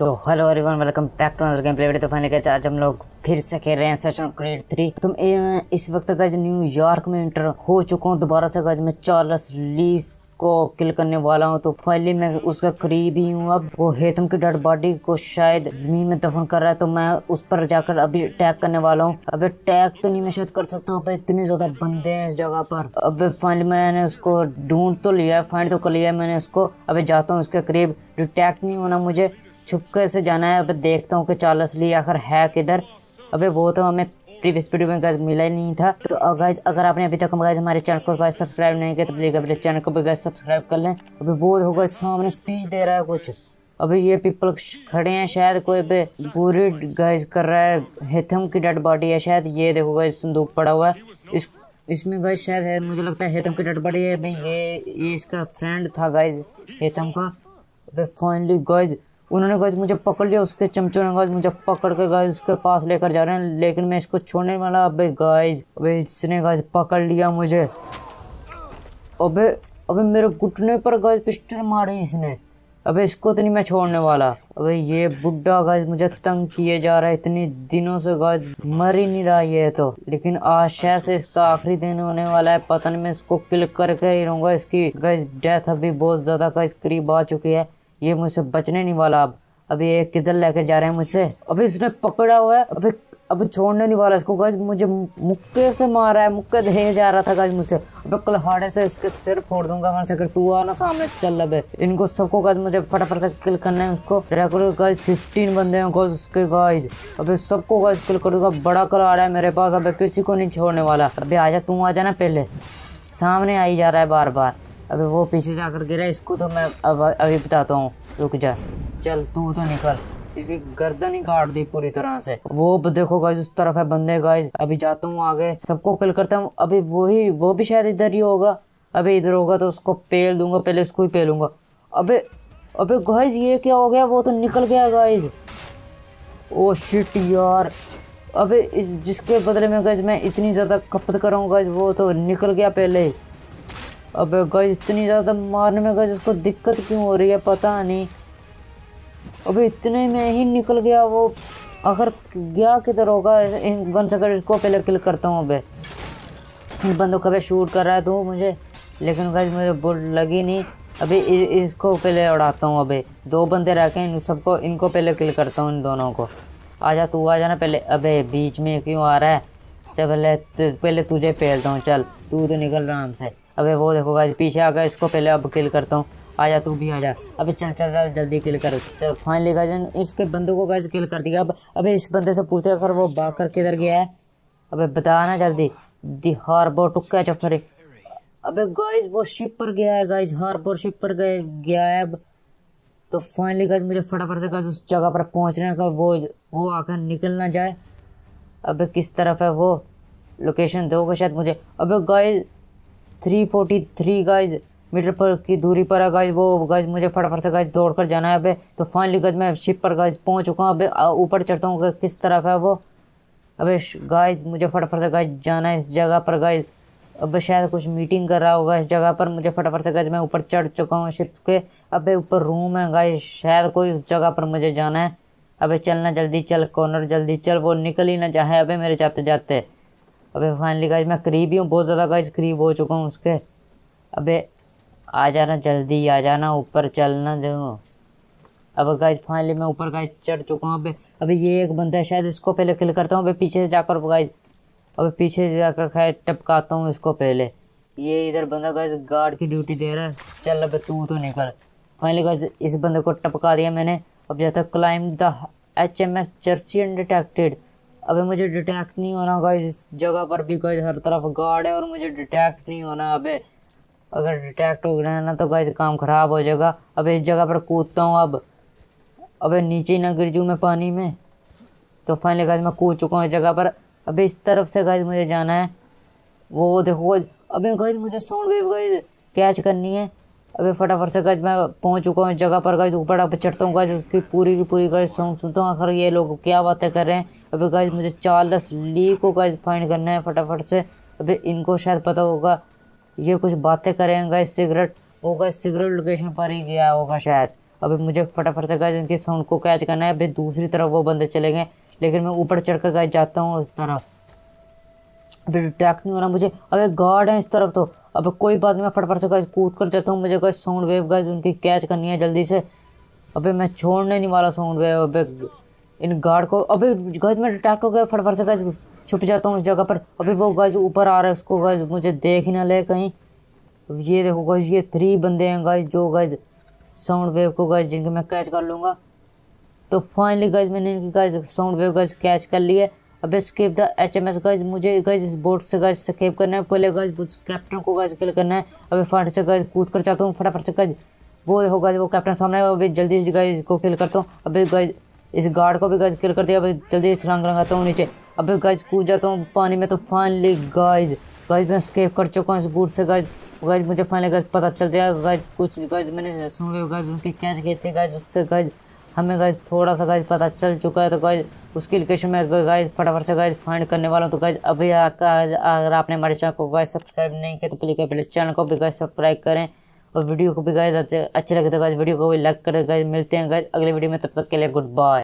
तो hello everyone, welcome back to another game play video. तो finally guys आज हम लोग फिर से खेल रहे हैं असासिन्स क्रीड 3। तो इस वक्त गाइस न्यूयॉर्क में इंटर हो चुका हूँ दोबारा से। गाइस मैं चार्ल्स ली को किल करने वाला हूँ। तो फाइनली मैं उसका करीब ही हूँ। अब वो हेथम की डेड बॉडी को शायद जमीन में दफन कर रहा है, तो मैं उस पर जाकर अभी अटैक करने वाला हूँ। अब अटैक तो नहीं मैं शायद कर सकता हूँ, इतने ज्यादा बंदे हैं इस जगह पर। अब फाइनली मैंने उसको ढूंढ तो लिया, फाइंड तो कर लिया मैंने उसको। अभी जाता हूँ उसके करीब। अटैक नहीं होना, मुझे छुपके से जाना है। अब देखता हूँ कि चार्ल्स ली आखिर है किधर। अबे वो तो हमें प्रीवियस वीडियो में गाइस मिला ही नहीं था। तो अगर आपने अभी तक गाइस हमारे चैनल को गाइस सब्सक्राइब नहीं किया तो प्लीज अपने चैनल को भी गाइस सब्सक्राइब कर लें। अभी वो होगा सामने स्पीच दे रहा है कुछ। अभी ये पीपल खड़े हैं, शायद कोई पे पूरी गाइस कर रहा है। हेथम की डेड बॉडी है शायद। ये देखो गाइस संदूक पड़ा हुआ है, इसमें गाइस शायद है, मुझे लगता है हेथम की डेड बॉडी है। भाई ये इसका फ्रेंड था गाइस हेथम का। अबे फाइनली गाइस उन्होंने गाइस मुझे पकड़ लिया, उसके चमचों ने गाइस मुझे पकड़ के गाइस उसके पास लेकर जा रहे हैं, लेकिन मैं इसको छोड़ने वाला। अबे गाइस अबे इसने गाइस पकड़ लिया मुझे। अबे अबे मेरे घुटने पर गाइस पिस्टल मारी इसने। अबे इसको तो नहीं मैं छोड़ने वाला। अबे ये बुड्ढा गाइस मुझे तंग किए जा रहा है इतने दिनों से। गाइस मर ही नहीं रहा ये तो, लेकिन आज शायद से इसका आखिरी दिन होने वाला है। पता नहीं मैं इसको किल करके ही रहूंगा। इसकी गाइस डेथ अभी बहुत ज्यादा गाइस करीब आ चुकी है। ये मुझसे बचने नहीं वाला। अब अभी ये किधर लेकर जा रहे हैं मुझसे। अभी इसने पकड़ा हुआ है, अभी छोड़ने नहीं वाला इसको। गाइस मुझे मुक्के से मारा है, मुक्के दे जा रहा था गाइस मुझसे। अबे कुल्हाड़े से इसके सिर फोड़ दूंगा मैं से। तू आना सामने चल। अबे इनको सबको गाइस मुझे फटाफट से किल करना है। उसको ड्रैकुला गाइस 15 बंदे हैं गाइस उसके गाइस। अबे सबको गाइस किल कर दूंगा। बड़ा कुल्हाड़ा है मेरे पास, अबे किसी को नहीं छोड़ने वाला। अबे आजा, तू आ जाना पहले। सामने आई जा रहा है बार बार। अबे वो पीछे जाकर गिरा, इसको तो मैं अभी बताता हूँ। रुक जा, चल तू तो निकल। इसकी गर्दन ही काट दी पूरी तरह से। वो देखो गाइस उस तरफ है बंदे गाइस। अभी जाता हूँ आगे, सबको किल करता हूँ। अभी वो भी शायद इधर ही होगा। अभी इधर होगा तो उसको पेल दूंगा, पहले उसको ही पेलूंगा। अबे अबे गाइस ये क्या हो गया, वो तो निकल गया गाइस। ओ शिट यार। अबे इस जिसके बदले में गाइस मैं इतनी ज्यादा खपत कर रहा हूँ गाइस, वो तो निकल गया पहले। अबे गाइस इतनी ज़्यादा मारने में गाइस उसको दिक्कत क्यों हो रही है पता नहीं। अबे इतने में ही निकल गया वो। आखिर गया किधर होगा। इन 1 सेकंड इसको पहले किल करता हूँ। अबे इन बंदों को शूट कर रहा है तो मुझे, लेकिन गाइस मेरे बुल लगी नहीं। अभी इसको पहले उड़ाता हूँ। अबे 2 बंदे रह के इनको पहले किल करता हूँ, इन दोनों को। आजा तू आ जाना पहले। अबे बीच में क्यों आ रहा है। चल पहले तुझे पेलता हूँ, चल तू तो निकल आराम से। अबे वो देखो गाइस पीछे आ गया, इसको पहले अब किल करता हूँ। आजा तू भी आजा। अबे चल चल चल जल्दी किल कर। चल फाइनली गाइस इसके बंदों को गाइस किल कर दिया। अब अबे इस बंदे से पूछते अगर वो भाग कर किधर गया है। अबे बताना जल्दी। दी हार्बर टुक्का चफरे। अबे गाइस वो शिप पर गया है गाइस, हार्बर शिप पर गया है। अब तो फाइनली गाइस मुझे फटाफट से गाइस उस जगह पर पहुंचने का, वो आकर निकल ना जाए। अबे किस तरफ है वो, लोकेशन दोगे शायद मुझे। अबे गाइस 343 गाइस मीटर पर की दूरी पर है गाइस वो। गाइस मुझे फटाफट से गाइस दौड़कर जाना है। अबे तो फाइनली गाइस मैं शिप पर गाइस पहुंच चुका हूँ। अबे ऊपर चढ़ता हूँ, किस तरफ है वो। अबे गाइस मुझे फटाफट से गाइस जाना है इस जगह पर गाइस। अबे शायद कुछ मीटिंग कर रहा होगा इस जगह पर। मुझे फटाफट से गाइस मैं ऊपर चढ़ चुका हूँ शिप के। अबे ऊपर रूम है गाइस, शायद कोई उस जगह पर मुझे जाना है। अबे चलना जल्दी चल कॉर्नर, जल्दी चल, वो निकल ही ना जाए अबे मेरे जाते जाते। अबे फाइनली गाइस मैं करीब ही हूँ, बहुत ज़्यादा गाइस करीब हो चुका हूँ उसके। अबे आ जाना जल्दी, आ जाना ऊपर चलना जो। अब गाइस फाइनली मैं ऊपर गाइस चढ़ चुका हूँ। अबे ये एक बंदा है शायद, इसको पहले किल करता हूँ। अबे पीछे से जाकर गाइस, अबे पीछे से जाकर खैर टपकाता हूँ इसको पहले। ये इधर बंदा गाइस गार्ड की ड्यूटी दे रहा है। चल अबे तू तो निकल। फाइनली गाइस इस बंदे को टपका दिया मैंने। अब जाता climb the HMS Jersey undetected. अबे मुझे डिटेक्ट नहीं होना गाइस, इस जगह पर भी गाइस हर तरफ गार्ड है और मुझे डिटेक्ट नहीं होना। अबे अगर डिटेक्ट हो गया ना तो गाइस काम खराब हो जाएगा। अब इस जगह पर कूदता हूँ अब। अबे नीचे ही ना गिर जाऊँ मैं पानी में। तो फाइनली गाइस मैं कूद चुका हूँ इस जगह पर। अबे इस तरफ से गाइस मुझे जाना है। वो देखो अबे गाइस मुझे साउंड वेव गाइस कैच करनी है। अबे फटाफट से गाइस मैं पहुंच चुका हूँ इस जगह पर गाइस। ऊपर अब चढ़ता हूँ गाइस, उसकी पूरी की पूरी गाइस साउंड सुनता हूँ आखिर ये लोग क्या बातें कर रहे हैं। अबे गाइस मुझे चार्ल्स ली को गाइस फाइंड करना है फटाफट से। अबे इनको शायद पता होगा, ये कुछ बातें करेंगे गाइस। सिगरेट, वो गाइस सिगरेट लोकेशन पर ही गया होगा शायद। अभी मुझे फटाफट से गाइस इनके साउंड को कैच करना है। अभी दूसरी तरफ वो बंदे चले गए, लेकिन मैं ऊपर चढ़कर गाइस जाता हूँ उस तरफ। अभी डिटेक्ट नहीं हो रहा मुझे। अबे गार्ड है इस तरफ तो। अब कोई बात नहीं, मैं फटाफट से गाइस कूद कर जाता हूँ। मुझे गाइस साउंड वेव गाइस उनकी कैच करनी है जल्दी से। अबे मैं छोड़ने नहीं वाला साउंड वेव। अबे इन गार्ड को, अबे गाइस मैं डिटेक्ट हो गया। फटाफट से गाइस छुप जाता हूँ उस जगह पर। अभी वो गाइस ऊपर आ रहा है, उसको गाइस मुझे देख ही ना ले कहीं। अब ये देखो गाइस, ये 3 बंदे हैं गाइस जो गाइस साउंड वेव को गाइस जिनके मैं कैच कर लूँगा। तो फाइनली गाइस मैंने इनकी guys sound wave guys catch कर ली है। अब एस्केप द HMS गाइस, मुझे गाइस इस बोट से गाइस एस्केप करना है। पहले गाइस उस कैप्टन को गाइस किल करना है। अभी फटाफट से गाइस कूद कर चाहता हूँ। फटाफट से गाइस वो देखो गाइस वो कैप्टन सामने है। अभी जल्दी से गाइस इसको किल करता हूँ। अभी गाइस इस गार्ड को भी गाइस किल कर दिया। अभी जल्दी छलांग लगाता हूँ नीचे। अभी गाइस कूद जाता हूँ पानी में। तो फाइनली गाइस मैं एस्केप कर चुका हूँ इस बोट से गाइस। मुझे फाइनली गाइस पता चल गया गाइस कुछ गाइस मैंने साउंड वेव गाइस उनकी कैच की थी गाइस, उससे गाइस हमें गाइस थोड़ा सा गाइस पता चल चुका है। तो गाइस उसकी लोकेशन में गाइस फटाफट से गाइस फाइंड करने वाला हूँ। तो गाइस अभी अगर आपने हमारे चैनल को गाइस सब्सक्राइब नहीं किया तो प्लीज पहले चैनल को भी गाइस सब्सक्राइब करें, और वीडियो को भी गाइस अच्छे लगे तो गाइस वीडियो को भी लाइक करें। गाइस मिलते हैं गाइस अगले वीडियो में, तब तक के लिए गुड बाय।